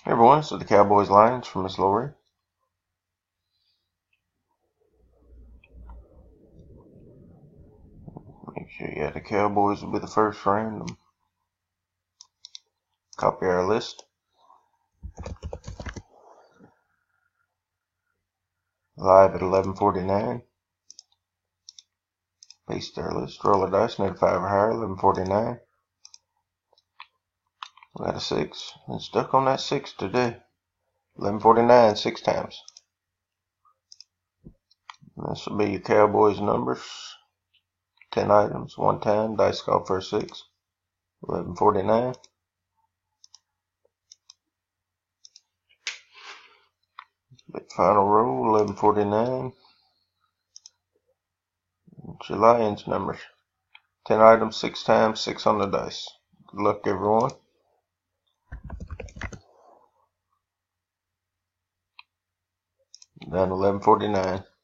Hey everyone, so the Cowboys Lions from Miss Lori. Make sure the Cowboys will be the first random. Copy our list. Live at 11:49. Paste our list. Roll a dice. Need a 5 or higher. 11:49. We got a 6. And stuck on that 6 today. 11:49 6 times. And this will be your Cowboys numbers. 10 items, 1 time. Dice call for a 6. 11:49. Final roll. 11:49. It's your Lions numbers. 10 items, 6 times, 6 on the dice. Good luck, everyone. Done 11:49.